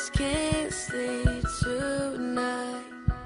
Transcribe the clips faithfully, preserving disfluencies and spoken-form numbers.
just can't sleep tonight,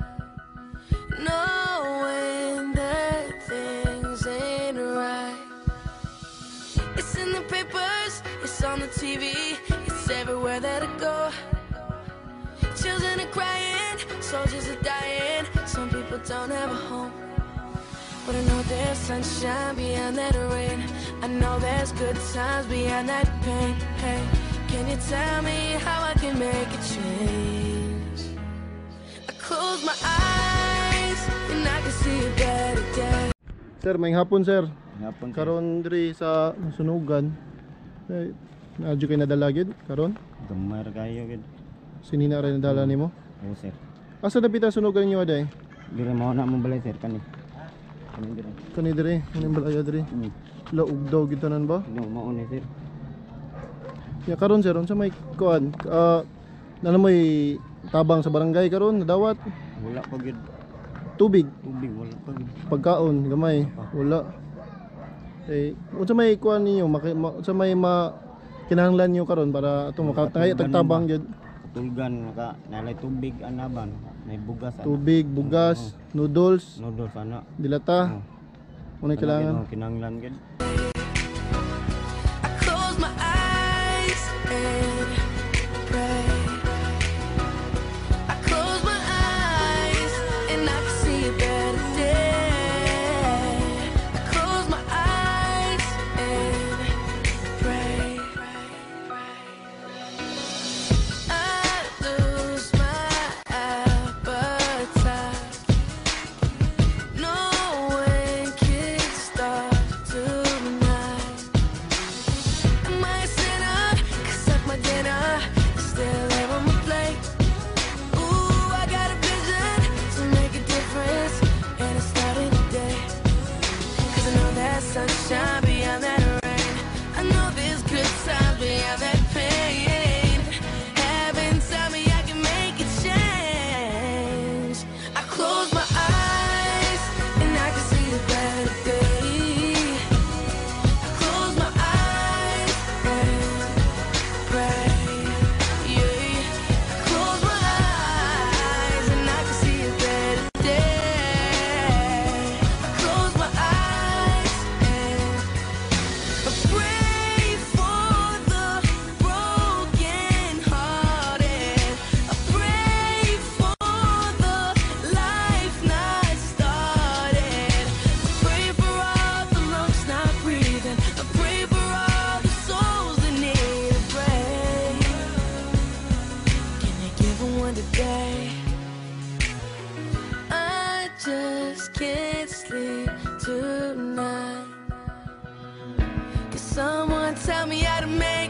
knowing that things ain't right. It's in the papers, it's on the T V, it's everywhere that I go. Children are crying, soldiers are dying, some people don't have a home. But I know there's sunshine beyond that rain, I know there's good times beyond that pain. Hey, can you tell me how I can make a change? I close my eyes and I can see a better day. Sir, may hapon sir. Hapon Karon diri sa sunugan. Eh, naadyo kay nadala gid karon? Gamar kayo gid. Sinina ra nadala nimo? Oo sir. Asa na pita sunugan niyo aday? Dire mao na mo balay sir kani. Kani dire. Kani diri, kani balaya diri. Hmm. Laog daw gitanan ba? No mao ni sir. Ya karon sir, unsa may kuan? Ah, nana may tabang sa barangay karon nadawat. Wala pa gid. Tubig, Tubig wala pa gid. pagkaon gamay, wala. Eh, unsa may kuan niyo, maki- ma- unsa may ma kinahanglan niyo karon para ato makatay tagtabang gyud. Tulgan naka nalay tubig anaban, may bugas ana. Tubig, bugas, noodles, Noodles ana. dilata. Unay kailangan. Kinanglan gid. I close my eyes and pray. I close my eyes and I can see a better day. I close my eyes and pray. I lose my appetite. No one can stop tonight. Am I a sinner? 'Cause like my dinner is still there on my plate. Ooh, I got a vision to make a difference, and it's starting today. 'Cause I know there's sunshine beyond that rain, I know there's good times beyond that pain. Heaven tell me I can make a change. I close my eyes and I can see a better day. I close my eyes and pray. Yeah. I close my eyes and I can see a better day. I close my eyes and I pray for the broken hearted. I pray for the life not started. I pray for all the lungs not breathing. I pray for all the souls that need a break. Can you give them one today? I just can't sleep tonight. Can someone tell me how to make